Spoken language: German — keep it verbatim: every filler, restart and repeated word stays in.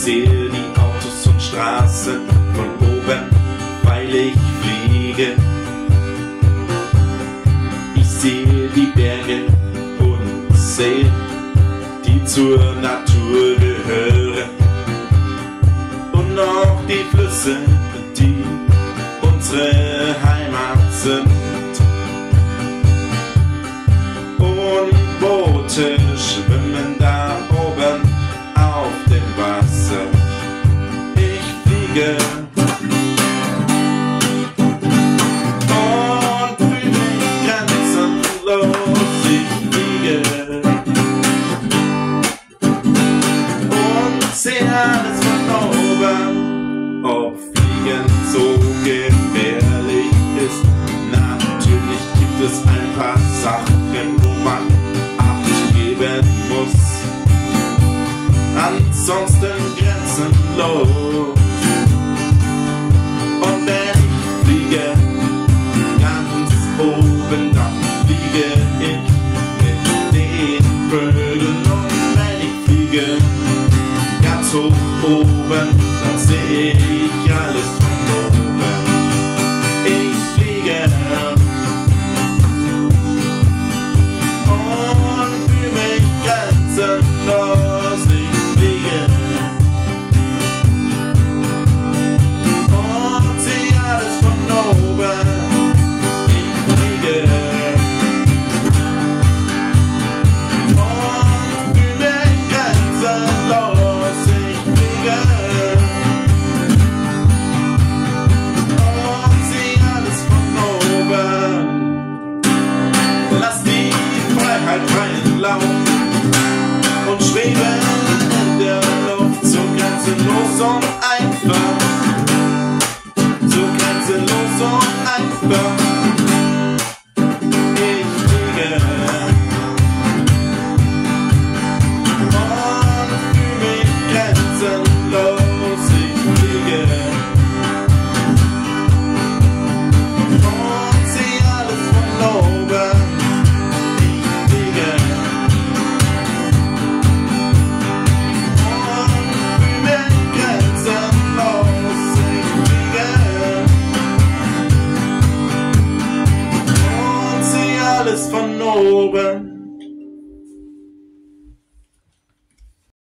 sehe die Autos und Straßen von oben, weil ich fliege. Ich sehe die Berge und Seen, die zur Natur gehören, und auch die Flüsse, die unsere Heimat sind. Und Boote schwimmen da oben auf dem Wasser. Ich fliege und fühle mich grenzenlos. Ich fliege und sehe alles von oben. Ob Fliegen so gefährlich ist? Natürlich gibt es ein paar Sachen, wo man Acht geben muss. Ansonsten grenzenlos. Und wenn ich fliege ganz oben, dann fliege ich mit den Vögeln. Und wenn ich fliege ganz hoch oben, dann sehe ich alles von oben. Ich fliege und fühle mich grenzenlos. Ich fliege und sehe alles von oben. Ich fliege und fühle mich grenzenlos. Ich fliege und sehe alles von oben. Lass die Freiheit freien Lauf und schwebe in der Luft so grenzenlos. Und